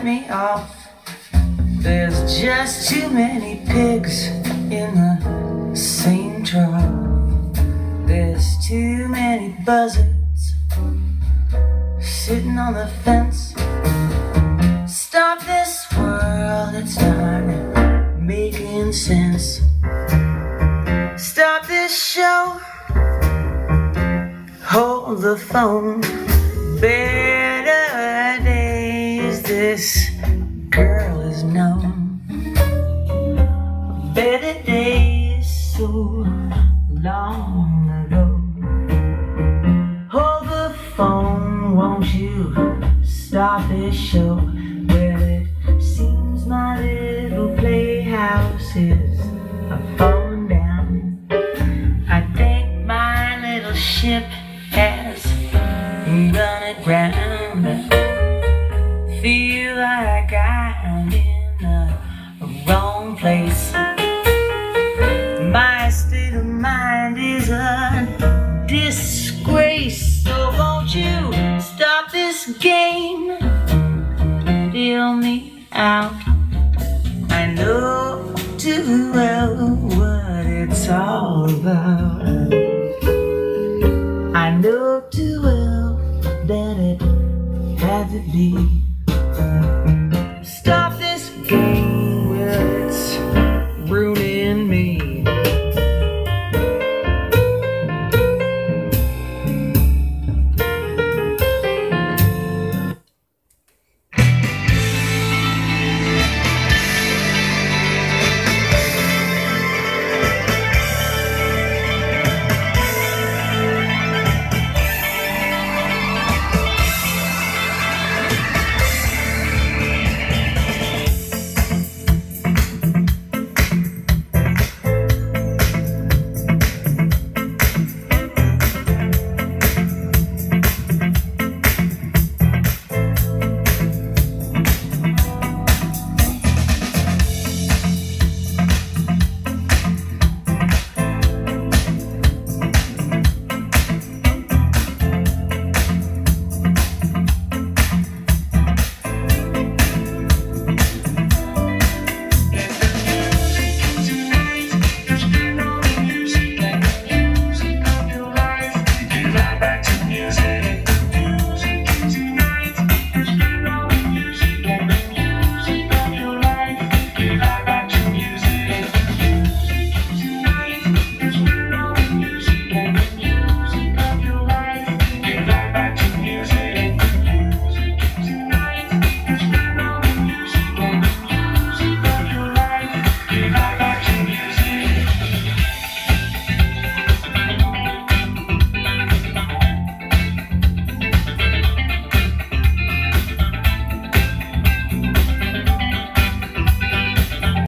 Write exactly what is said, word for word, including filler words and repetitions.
me off. There's just too many pigs in the same trough. There's too many buzzards sitting on the fence. Stop this world, it's not making sense. Stop this show, hold the phone. Better days, this girl is known. Better days, so long ago. Hold the phone, won't you stop this show? Well, it seems my little playhouse is falling down. I think my little ship has run aground. I feel like I'm in the wrong place. My state of mind is a disgrace. So won't you stop this game? Deal me out. I know too well what it's all about. I know too well that it had to be.